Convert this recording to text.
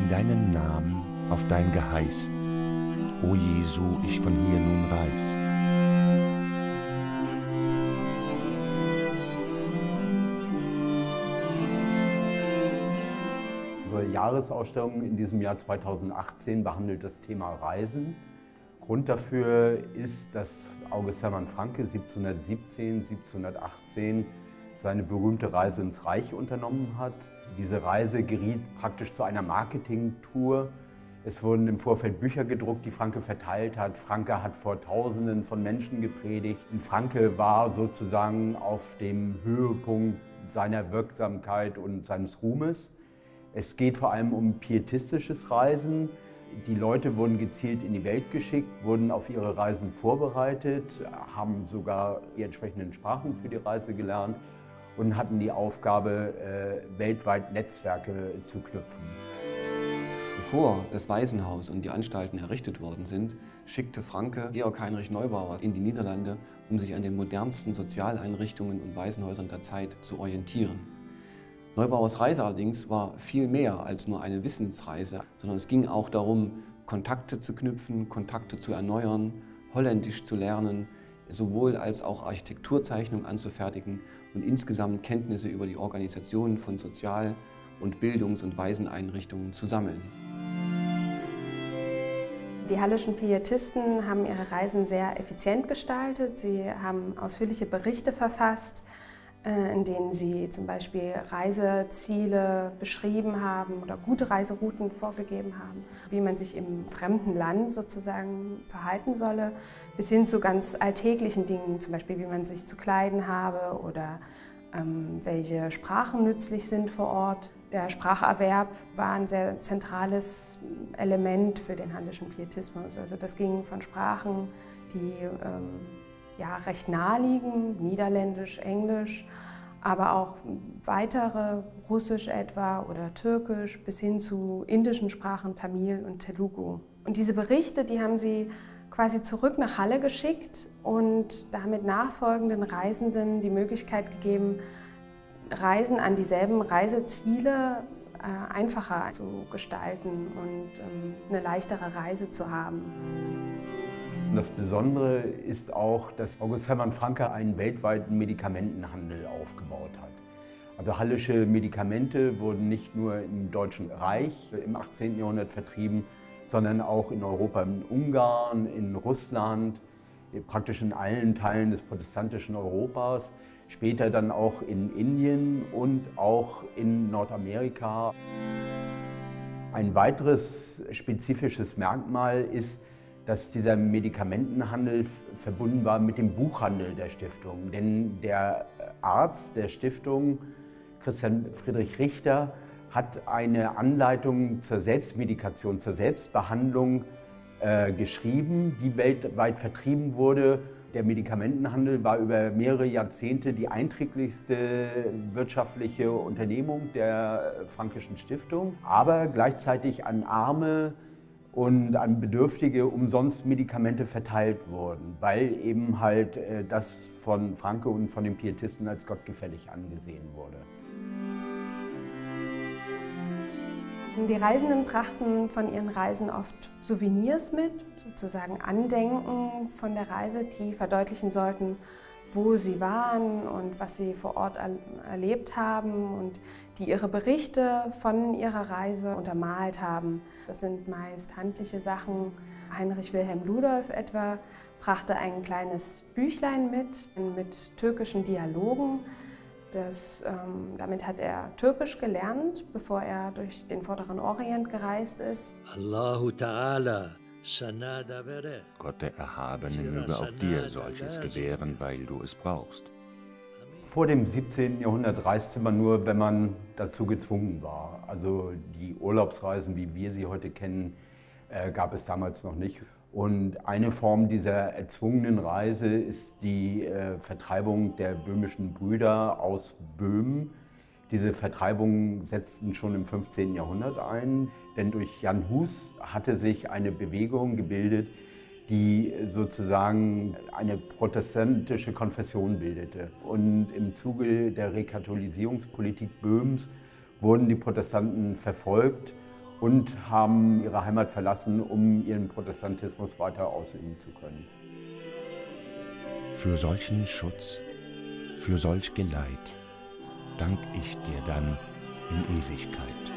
in deinen Namen, auf dein Geheiß. O Jesu, ich von hier nun reis. Unsere Jahresausstellung in diesem Jahr 2018 behandelt das Thema Reisen. Grund dafür ist, dass August Hermann Francke 1717, 1718 seine berühmte Reise ins Reich unternommen hat. Diese Reise geriet praktisch zu einer Marketingtour. Es wurden im Vorfeld Bücher gedruckt, die Francke verteilt hat. Francke hat vor Tausenden von Menschen gepredigt. Und Francke war sozusagen auf dem Höhepunkt seiner Wirksamkeit und seines Ruhmes. Es geht vor allem um pietistisches Reisen. Die Leute wurden gezielt in die Welt geschickt, wurden auf ihre Reisen vorbereitet, haben sogar die entsprechenden Sprachen für die Reise gelernt und hatten die Aufgabe, weltweit Netzwerke zu knüpfen. Bevor das Waisenhaus und die Anstalten errichtet worden sind, schickte Francke Georg Heinrich Neubauer in die Niederlande, um sich an den modernsten Sozialeinrichtungen und Waisenhäusern der Zeit zu orientieren. Neubauers Reise allerdings war viel mehr als nur eine Wissensreise, sondern es ging auch darum, Kontakte zu knüpfen, Kontakte zu erneuern, Holländisch zu lernen, sowohl als auch Architekturzeichnungen anzufertigen und insgesamt Kenntnisse über die Organisation von Sozial- und Bildungs- und Waiseneinrichtungen zu sammeln. Die Hallischen Pietisten haben ihre Reisen sehr effizient gestaltet. Sie haben ausführliche Berichte verfasst, in denen sie zum Beispiel Reiseziele beschrieben haben oder gute Reiserouten vorgegeben haben, wie man sich im fremden Land sozusagen verhalten solle, bis hin zu ganz alltäglichen Dingen, zum Beispiel wie man sich zu kleiden habe oder welche Sprachen nützlich sind vor Ort. Der Spracherwerb war ein sehr zentrales Element für den Hallischen Pietismus. Also das ging von Sprachen, die ja, recht nahe liegen, Niederländisch, Englisch, aber auch weitere, Russisch etwa oder Türkisch, bis hin zu indischen Sprachen, Tamil und Telugu. Und diese Berichte, die haben sie quasi zurück nach Halle geschickt und damit nachfolgenden Reisenden die Möglichkeit gegeben, Reisen an dieselben Reiseziele einfacher zu gestalten und eine leichtere Reise zu haben. Und das Besondere ist auch, dass August Hermann Francke einen weltweiten Medikamentenhandel aufgebaut hat. Also hallische Medikamente wurden nicht nur im Deutschen Reich im 18. Jahrhundert vertrieben, sondern auch in Europa, in Ungarn, in Russland, praktisch in allen Teilen des protestantischen Europas, später dann auch in Indien und auch in Nordamerika. Ein weiteres spezifisches Merkmal ist, dass dieser Medikamentenhandel verbunden war mit dem Buchhandel der Stiftung. Denn der Arzt der Stiftung, Christian Friedrich Richter, hat eine Anleitung zur Selbstmedikation, zur Selbstbehandlung geschrieben, die weltweit vertrieben wurde. Der Medikamentenhandel war über mehrere Jahrzehnte die einträglichste wirtschaftliche Unternehmung der Franckeschen Stiftung, aber gleichzeitig an Arme und an Bedürftige umsonst Medikamente verteilt wurden, weil eben halt das von Francke und von den Pietisten als gottgefällig angesehen wurde. Die Reisenden brachten von ihren Reisen oft Souvenirs mit, sozusagen Andenken von der Reise, die verdeutlichen sollten, wo sie waren und was sie vor Ort erlebt haben und die ihre Berichte von ihrer Reise untermalt haben. Das sind meist handliche Sachen. Heinrich Wilhelm Ludolf etwa brachte ein kleines Büchlein mit türkischen Dialogen. Damit hat er Türkisch gelernt, bevor er durch den Vorderen Orient gereist ist. Allahu Ta'ala. Gott der Erhabene möge auch dir solches gewähren, weil du es brauchst. Vor dem 17. Jahrhundert reiste man nur, wenn man dazu gezwungen war. Also die Urlaubsreisen, wie wir sie heute kennen, gab es damals noch nicht. Und eine Form dieser erzwungenen Reise ist die Vertreibung der böhmischen Brüder aus Böhmen. Diese Vertreibungen setzten schon im 15. Jahrhundert ein, denn durch Jan Hus hatte sich eine Bewegung gebildet, die sozusagen eine protestantische Konfession bildete. Und im Zuge der Rekatholisierungspolitik Böhmens wurden die Protestanten verfolgt und haben ihre Heimat verlassen, um ihren Protestantismus weiter ausüben zu können. Für solchen Schutz, für solch Geleit dank ich dir dann in Ewigkeit.